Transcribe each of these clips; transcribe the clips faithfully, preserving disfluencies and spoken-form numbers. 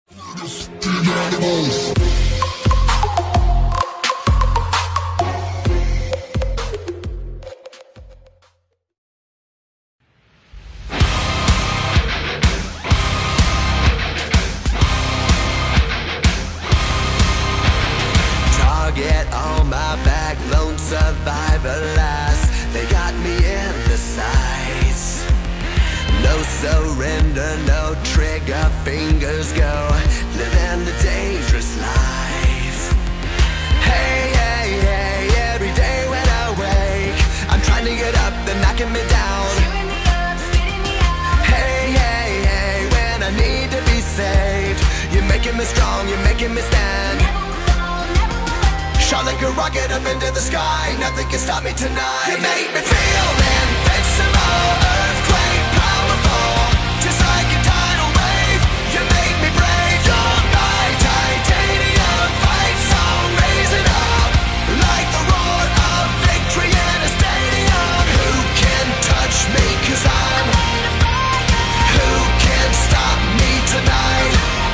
Target on my back, lone survivor last. They got me in the sights. No surrender, no trigger, fingers go. Living the dangerous life. Hey, hey, hey, every day when I wake, I'm trying to get up, they're knocking me down. Hey, hey, hey, when I need to be saved, you're making me strong, you're making me stand. Shot like a rocket up into the sky, nothing can stop me tonight. You make me feel invincible, earthquake powerful, just like a tidal wave. You make me brave, you're my titanium fight song, raising up like the roar of victory in a stadium. Who can touch me, cause I'm who can stop me tonight?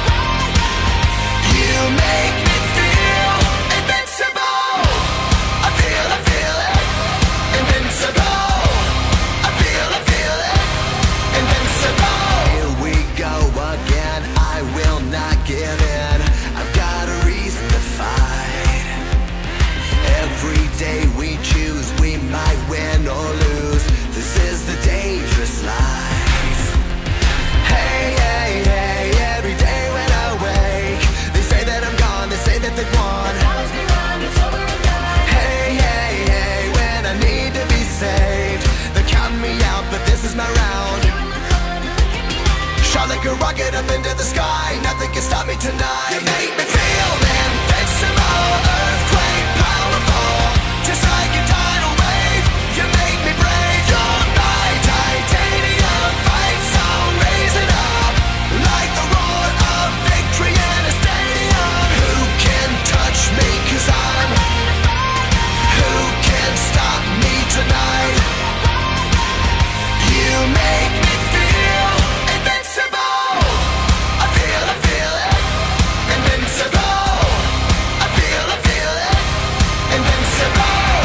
You make me feel invincible. I feel, I feel it, invincible. I feel, I feel it, invincible. Here we go again, I will not give in. I've got a reason to fight. Every day we choose, we might win or lose. This is the dangerous life. Hey, hey, hey, every day when I wake, they say that I'm gone, they say that they've won. Hey, hey, hey, when I need to be saved, they're counting me out, but this is my round. Shot like a rocket up into the sky, nothing can stop me tonight. You make me feel invincible, earthquake powerful, just like a tidal wave. You make me brave, you're my titanium fight song, raising up like the roar of victory in a stadium. Who can touch me, cause I'm who can stop me tonight? You make me feel invincible. I feel, I feel it, invincible. I feel, I feel it, invincible.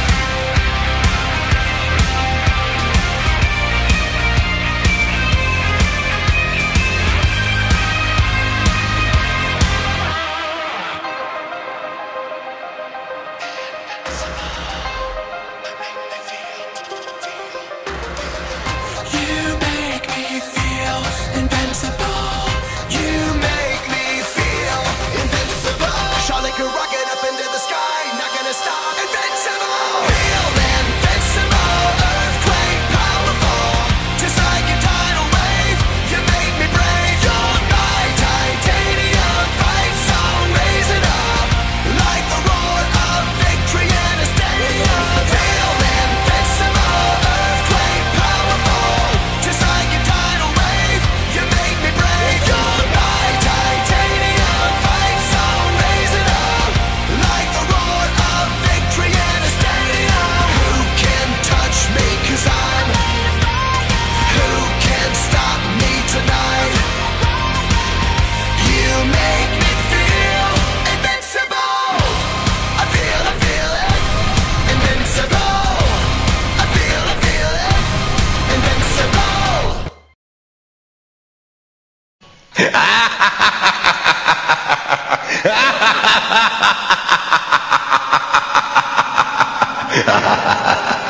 You make me feel invincible. You make me feel invincible. Shot like a rocket up into the sky, not gonna stop. Invincible. Feel invincible, earthquake powerful, just like a tidal wave. You make me brave, you're my titanium fight song, raising up like the roar of victory in a stadium. Feel invincible, earthquake powerful, just like a tidal wave. You make me brave, you're my titanium fight song, raising up like the roar of victory in a stadium. Who can touch me, cause I'm who can stop me tonight? You make me feel invincible. I feel, I feel it, invincible. I feel, I feel it, invincible. Ha ha ha ha ha!